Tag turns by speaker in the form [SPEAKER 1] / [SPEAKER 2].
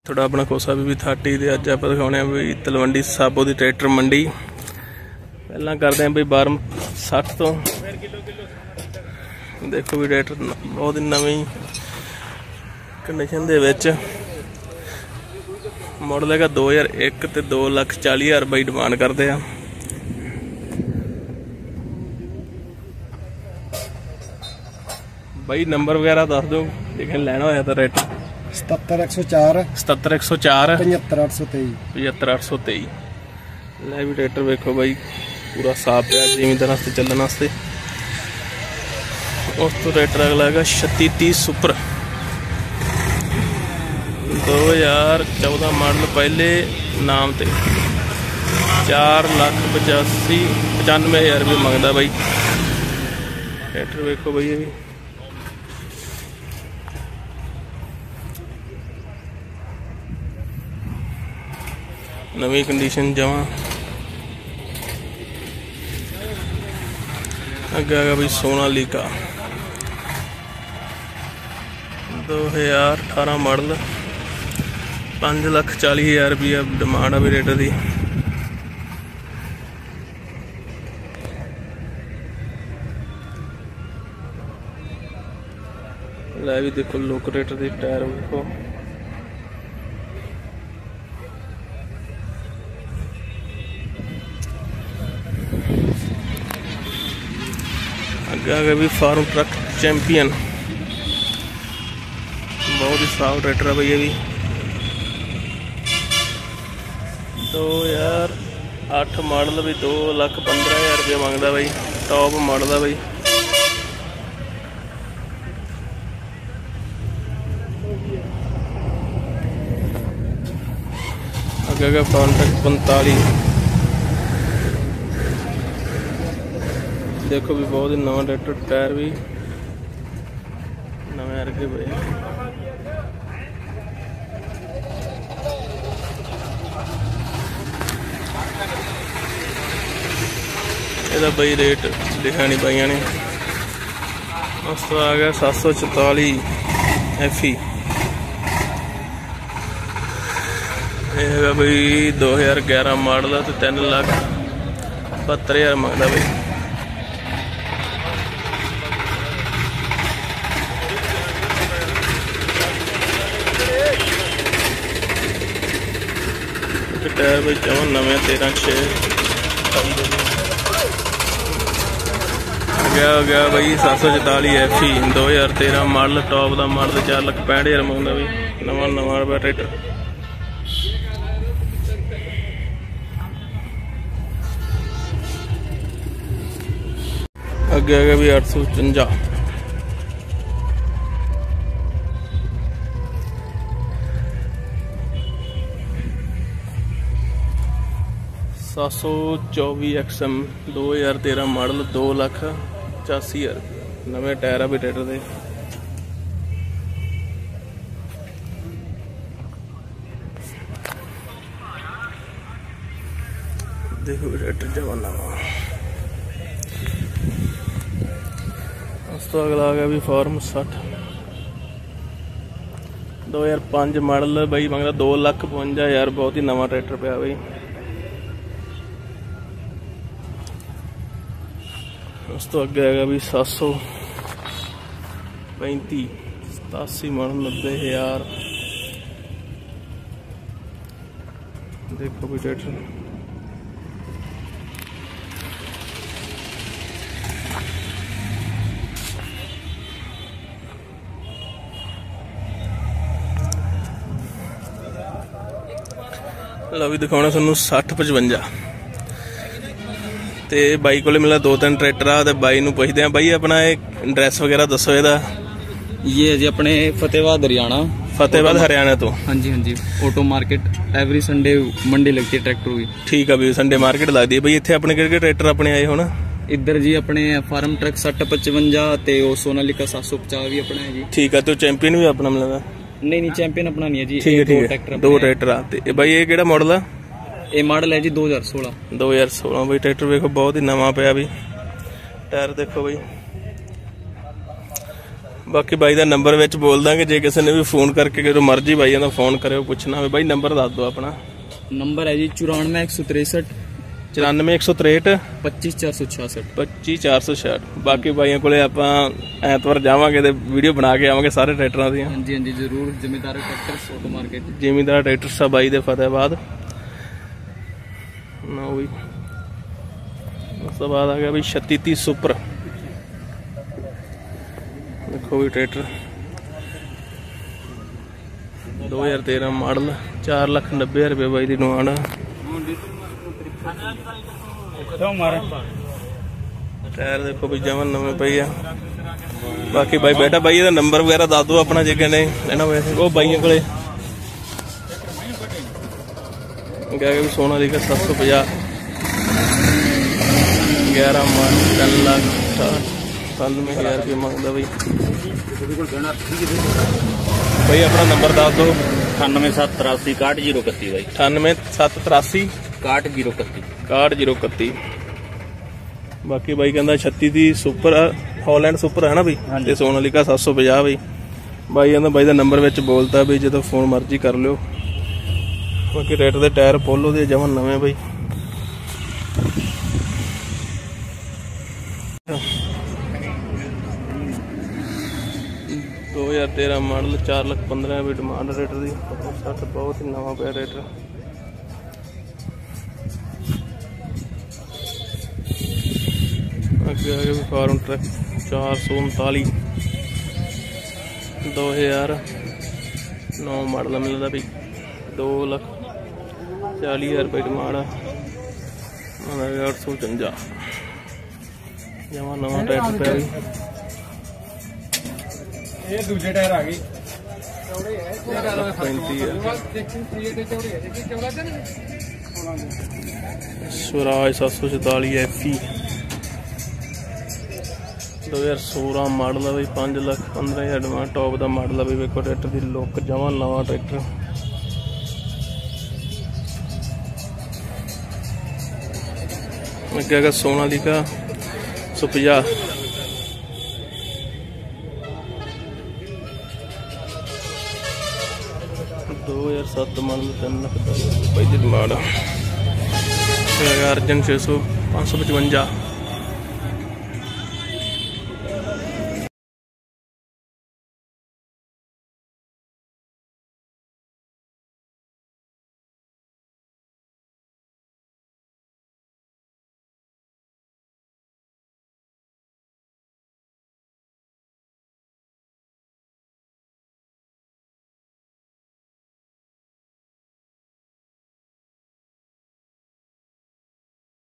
[SPEAKER 1] थोड़ा अपना कोसा भी 30 दे अज आप दिखाने भी तलवंडी साबो की ट्रैक्टर मंडी। पहला करते हैं बई 1260 तो देखो भी ट्रैक्टर बहुत ही नवी कंडीशन दे विच मॉडल है 2001 ते 2,40,000 बई डिमांड करते हैं। बई नंबर वगैरह दस दो लेकिन लैना होया तो रेट
[SPEAKER 2] 77
[SPEAKER 1] 104
[SPEAKER 2] 75
[SPEAKER 1] 823 लै भी ट्रैक्टर वेखो बई पूरा साफ है जिमीदार चलने वास्ते। उस तो ट्रैक्टर अगला है 3630 सुपर 2014 मॉडल पहले नाम ते 4,85,95,000 रुपये मंगता बई ट्रैक्टर वेखो बई। ये भी नवी कंडीशन जमा। अगे आ गया भाई सोनालिका 2018 मॉडल 5,40,000 रुपया डिमांड है रेट की। लै भी देखो लुक रेट के टायर देखो आगे भी फार्म ट्रक चैंपियन बहुत ही साफ ट्रैक्टर है भाई। ये भी 2008 मॉडल भी 2,15,000 रुपये मंगता भाई टॉप मॉडल है भाई। आगे फार्म ट्रक 45 देखो भी बहुत ही नवा ट्रैक्टर टायर भी नवे रखे भाई। ਇਹਦਾ बई रेट लिखा नहीं पाइया ने। उस तो आ गया 744 FE है बई 2011 मॉडल है तो 3,72,000 मंगता बई। टायर भाई जमा नवे 13/6 गया भाई 744 FE 2013 मॉडल टॉप का मॉडल 4,65,000 मंगता भाई नवा रुपया ट्रैक्टर। अगे आ गया भी 855 724 XM 2013 मॉडल 2,85,000 नवे टायर भी ट्रैक्टर दे। देखो ट्रैक्टर जवाना उस तो अगला आ गया भी फार्म 60 2005 मॉडल भाई मंगता 2,55,000 बहुत ही नवा ट्रैक्टर पाया भाई। उस तो अगे आएगा भी 735 87 मॉडल 90,000 देखो भी ट्रैक्टर। लो भी दिखाना सानू 6055 ते बाई को मिला 2-3 ट्रैक्टर आ बाई नूं पुछदे हैं। बाई अपना एड्रैस वगैरह दसो इहदा।
[SPEAKER 3] ये है जी अपने फतेहाबाद हरियाणा।
[SPEAKER 1] फतेहाबाद हरियाणा तो
[SPEAKER 3] हाँ जी ऑटो मार्केट एवरी संडे मंडी लगती है ट्रैक्टर की।
[SPEAKER 1] ठीक है भी संडे मार्केट लगती है। भाई इत्थे अपने किहड़े ट्रैक्टर अपने आए हो ना
[SPEAKER 3] इधर जी अपने फार्म ट्रक 6055 ते सोनालिका 750 भी अपना है जी।
[SPEAKER 1] ठीक है तो चैंपियन भी अपना मिलेगा?
[SPEAKER 3] नहीं चैंपियन अपना नहीं है जी।
[SPEAKER 1] ठीक है दो ट्रैक्टर आते भाई। ये किहड़ा मॉडल है?
[SPEAKER 3] ये मॉडल है जी 2016
[SPEAKER 1] भाई ट्रैक्टर देखो बहुत ही नवा पिया भी। टायर देखो भाई बाकी बाई का नंबर विच बोल देंगे, जे किसी ने भी फोन करके जो मर्जी बाई का फोन करे पुछना हो बाई नंबर दस दो अपना।
[SPEAKER 3] नंबर है जी 94
[SPEAKER 1] 94 163
[SPEAKER 3] 25 466
[SPEAKER 1] 25 466। बाकी बाइया को ऐतवार जावांगे ते वीडियो बना के आवांगे सारे ट्रैक्टरां दी।
[SPEAKER 3] हाँ जी हाँ जी जरूर। Zamindar tractors auto market,
[SPEAKER 1] Zamindar tractor सा बाई दे फतेहाबाद ना भी। उस तो बाद आ गया भाई 3630 सुपर, देखो भी ट्रैक्टर 2013 मॉडल 4,90,000 रुपये बाई दी डिमांड। टायर देखो भी जमन नवे पई है। बाकी भाई बेटा भाई का नंबर वगैरह दस दो अपना, जे कहने लेना वैसे वो भाइयों को क्या कि सोनालिका 750 11 मॉडल 3,97,000 रुपये मंगता भाई। भाई अपना नंबर दस दो।
[SPEAKER 4] 98 783 6131 भाई।
[SPEAKER 1] 98 783
[SPEAKER 4] 6131
[SPEAKER 1] 6131। बाकी भाई कहता 36 सुपर हॉलैंड सुपर है ना भाई, ते सोनालिका 750 भाई। भाई कहता भाई का नंबर विच बोलता भाई, जो फोन मर्जी कर लियो। बाकी रेट दे टायर पोलो दे जमन नवे भाई। 2013 मॉडल 4,15,000 भी डिमांड रेटर दी। 60 बहुत ही नवा पे रेटर। अगे आगे भी फार्म ट्रक 439 2009 मॉडल मिलता भी। 2,40,000 रुपये डिमांड। 855 जमा नवा ट्रैक्टर पे भी।
[SPEAKER 2] ये दूसरे टायर आ गई।
[SPEAKER 1] 35 स्वराज 744 FE 2016 मॉडल है भाई। 5,15,000 डिमांड। टॉप का मॉडल है भाई। वेखो ट्रैक्टर की लुक जमा नवा ट्रैक्टर। अगे आगे सोनालिका 150 2007 मॉडल 3,00,000 रुपये की डिमांड। अर्जन 555